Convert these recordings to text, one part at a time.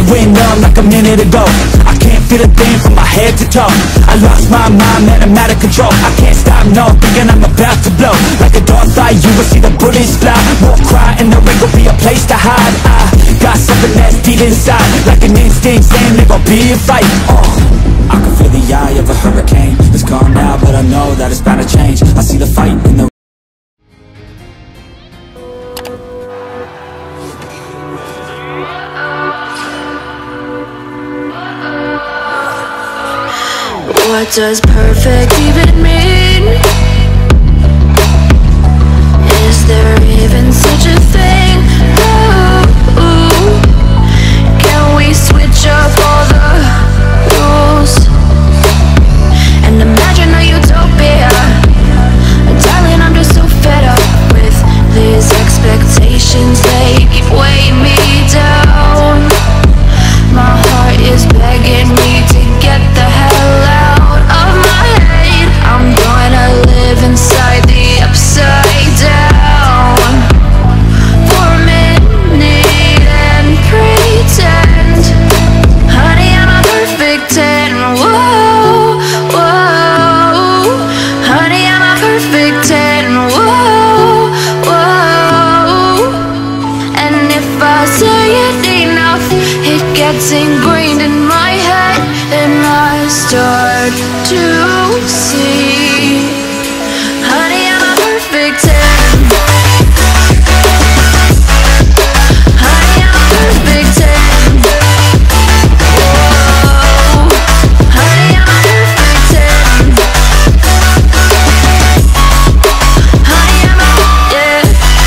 went numb like a minute ago. I can't feel a thing from my head to toe. I lost my mind, man, I'm out of control. I can't stop, no, thinking I'm about to blow. Like a dog fight, you will see the bullets fly. More cry and there ain't gonna be a place to hide. I got something that's deep inside, like an instinct saying there gon' be a fight. I can feel the eye of a hurricane. It's gone now, but I know that it's bound to change. I see the fight in the What does perfect even mean? Is there even such a thing? Ooh, can we switch up all the rules and imagine a utopia? Darling, I'm just so fed up with these expectations. They keep weighing me down. My heart is begging me to get the hell out of my head. I'm gonna live inside the upside down for a minute and pretend, honey, I'm a perfect 10. Whoa, whoa, honey, I'm a perfect 10. Whoa, whoa, and if I say it enough, it gets ingrained in my head, and I start to see, honey, I'm a perfect 10. Honey, I'm a perfect 10. Whoa, honey, I'm a perfect 10. Honey, I'm a, yeah.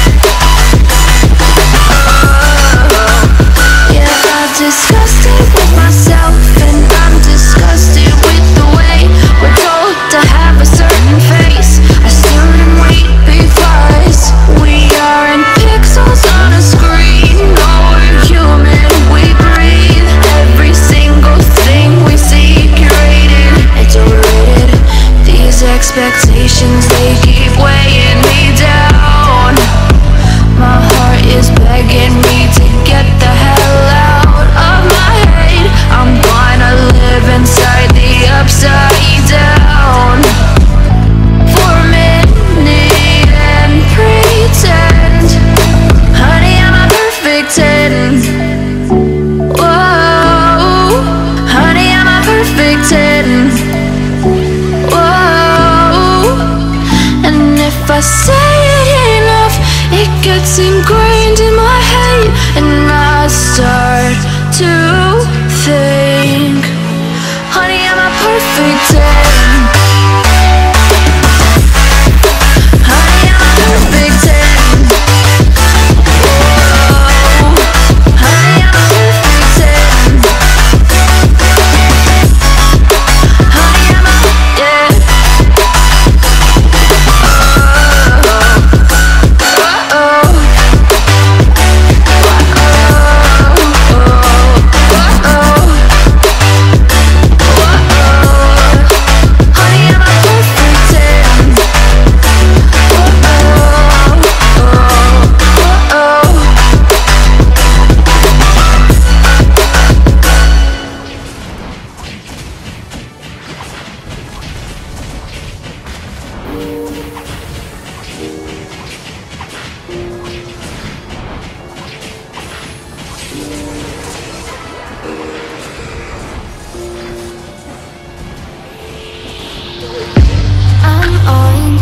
Yeah, I'm disgusted with myself, and I'm disgusted with the way we're told to have a certain face. I stare and wait because we aren't pixels on a screen. No, we're human, we breathe. Every single thing we see curated, it's overrated. These expectations, they keep weighing me down. My heart is begging me to get the hell out of my head. I'm gonna live inside the upside down for a minute and pretend, honey, I'm a perfect 10. Whoa, honey, I'm a perfect 10. Whoa, and if I say it enough, it gets ingrained in my head, and I start to think, honey, I'm a perfect 10. Honey, I'm a perfect 10. Whoa, honey, I'm a perfect 10. Honey, I'm a, yeah. I'm on